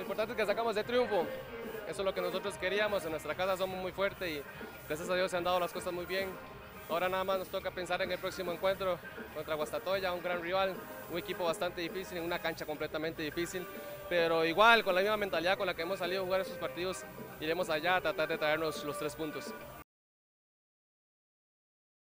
importante es que sacamos de triunfo. Eso es lo que nosotros queríamos. En nuestra casa somos muy fuertes y gracias a Dios se han dado las cosas muy bien. Ahora nada más nos toca pensar en el próximo encuentro contra Guastatoya, un gran rival, un equipo bastante difícil, en una cancha completamente difícil, pero igual con la misma mentalidad con la que hemos salido a jugar esos partidos, iremos allá a tratar de traernos los 3 puntos.